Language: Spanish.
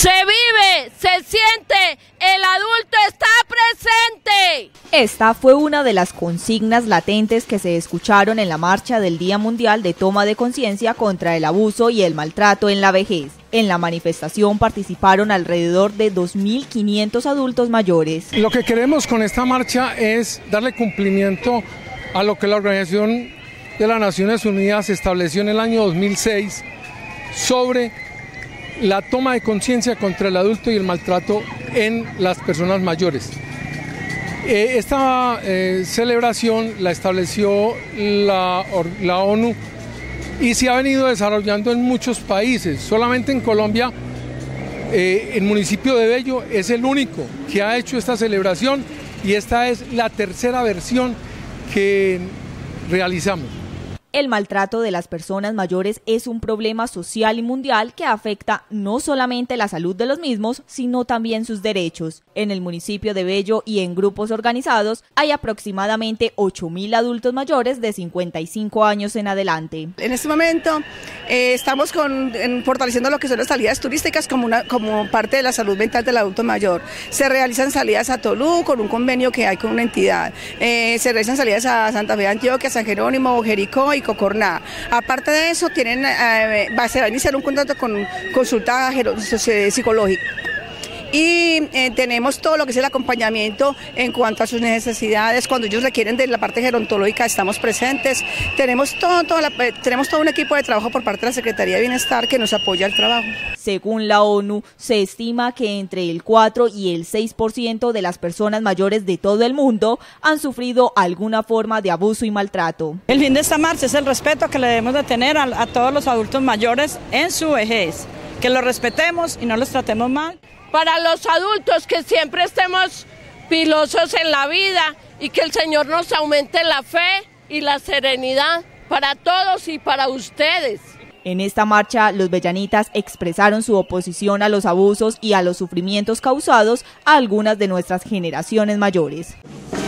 Se vive, se siente, el adulto está presente. Esta fue una de las consignas latentes que se escucharon en la marcha del Día Mundial de Toma de Conciencia contra el Abuso y el Maltrato en la Vejez. En la manifestación participaron alrededor de 2.500 adultos mayores. Lo que queremos con esta marcha es darle cumplimiento a lo que la Organización de las Naciones Unidas estableció en el año 2006 sobre la toma de conciencia contra el adulto y el maltrato en las personas mayores. Esta celebración la estableció la ONU y se ha venido desarrollando en muchos países. Solamente en Colombia, el municipio de Bello es el único que ha hecho esta celebración y esta es la tercera versión que realizamos. El maltrato de las personas mayores es un problema social y mundial que afecta no solamente la salud de los mismos, sino también sus derechos. En el municipio de Bello y en grupos organizados hay aproximadamente 8.000 adultos mayores de 55 años en adelante. En este momento estamos fortaleciendo lo que son las salidas turísticas como parte de la salud mental del adulto mayor. Se realizan salidas a Tolú con un convenio que hay con una entidad. Se realizan salidas a Santa Fe de Antioquia, San Jerónimo, Jericó y Cocorná. Aparte de eso, se va a iniciar un contrato con consulta psicológica. Y tenemos todo lo que es el acompañamiento en cuanto a sus necesidades. Cuando ellos requieren de la parte gerontológica, estamos presentes. Tenemos todo un equipo de trabajo por parte de la Secretaría de Bienestar que nos apoya el trabajo. Según la ONU, se estima que entre el 4 y el 6% de las personas mayores de todo el mundo han sufrido alguna forma de abuso y maltrato. El fin de esta marcha es el respeto que le debemos de tener a todos los adultos mayores en su vejez. Que los respetemos y no los tratemos mal. Para los adultos, que siempre estemos pilosos en la vida y que el Señor nos aumente la fe y la serenidad para todos y para ustedes. En esta marcha, los bellanitas expresaron su oposición a los abusos y a los sufrimientos causados a algunas de nuestras generaciones mayores.